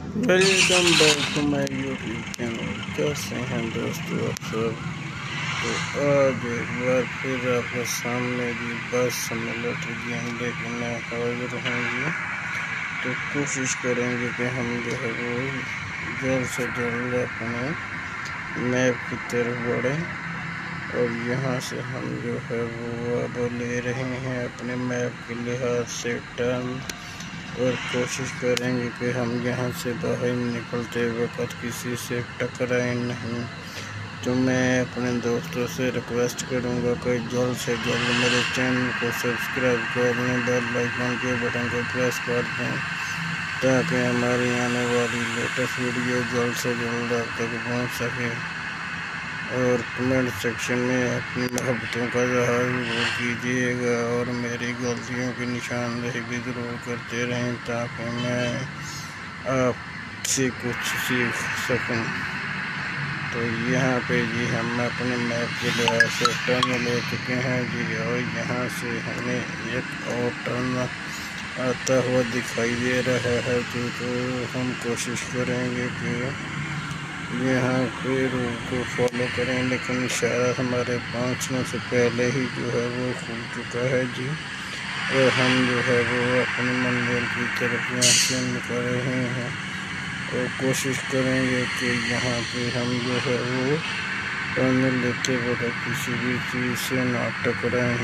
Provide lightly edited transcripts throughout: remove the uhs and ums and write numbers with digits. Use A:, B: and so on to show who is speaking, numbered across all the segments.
A: Welcome back to my YouTube channel. कैसे हैं दोस्तों आप सब। तो आज एक बार फिर आपके सामने भी बस सिमुलेटर गेम लेके मैं हाजिर होंगे। तो कोशिश करेंगे कि हम जो है वो जल्द से जल्द अपने मैप की तरफ बढ़ें। और यहाँ से हम जो है वो अब ले रहे हैं अपने मैप के लिहाज से टर्न, और कोशिश करेंगे कि हम यहाँ से बाहर निकलते वक्त किसी से टकराएं नहीं। तो मैं अपने दोस्तों से रिक्वेस्ट करूँगा कि जल्द से जल्द मेरे चैनल को सब्सक्राइब कर लें, बेल आइकन के बटन को प्रेस कर दें, ताकि हमारी आने वाली लेटेस्ट वीडियो जल्द से जल्द आप तक पहुँच सके। और कमेंट सेक्शन में अपनी मोहब्बतों का इजहार ज़रूर कीजिएगा और मेरी गलतियों की निशानदेही भी ज़रूर करते रहें, ताकि मैं आपसे कुछ सीख सकूं। तो यहाँ पे जी हम अपने मैप के लिहाज से टर्न ले चुके हैं जी, और यहाँ से हमें एक और टर्न आता हुआ दिखाई दे रहा है। तो हम कोशिश करेंगे कि यहाँ पे रूल को फॉलो करें, लेकिन शायद हमारे पहुँचने से पहले ही जो है वो खुल चुका है जी। और हम जो है वो अपनी मंजिल की तरफ यहाँ से निकल रहे हैं, और कोशिश करेंगे कि यहाँ पे हम जो है वो टर्न लेते वक्त किसी भी चीज़ से ना टकराएं।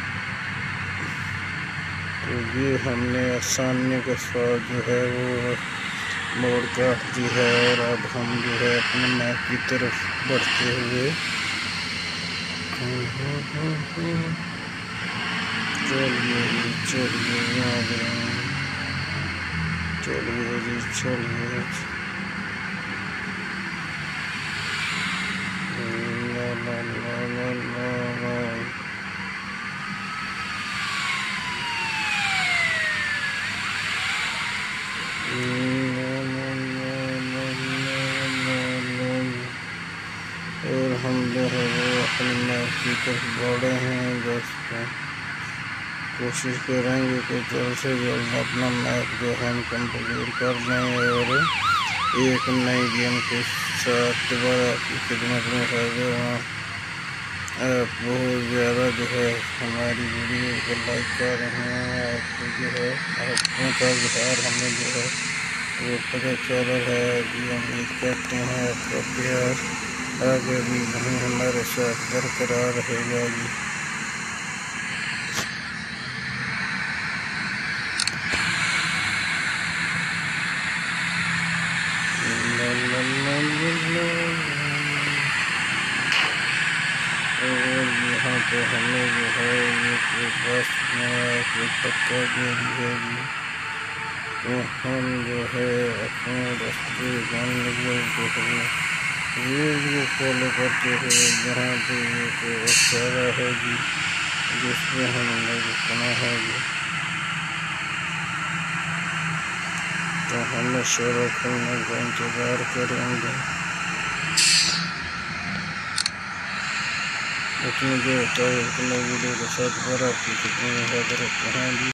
A: तो ये हमने आसानी के साथ जो है वो मोड़ काट दी है, और अब हम जो है अपने मैप की तरफ बढ़ते हुए चलिए जी चलिए चलिए जी चलिए। ला ला ला ला ला ला। और हम जो है वो अपने मैप की तरफ बढ़े हैं दोस्तों। कोशिश करेंगे कि जल्द से जल्द अपना मैप जो है हम कंप्लीट कर लें, और एक नई गेम के साथ दोबारा आपकी खिदमत में हाजिर हूँ। आप बहुत ज़्यादा जो है हमारी वीडियो को लाइक कर रहे हैं, आपको जो है आपको का इजहार हमें जो है वो पता चल रहा है कि उम्मीद करते हैं आपका प्यार आगे भी नहीं हमारे साथ बरकरार रहेगा जी। और यहाँ पे हमें जो है ये बस में टक्कर दे दी है जी। तो हम जो है अपने रास्ते जानने को फॉलो करते हुए यहाँ पे एक अखाड़ा है जी, जिसमें हमने रुकना है जी। तो हमें शेरों खुलने का इंतज़ार करेंगे। इतनी देर तक इतने वीडियो के साथ बड़ा आपकी कितनी हाजिर हैं जी।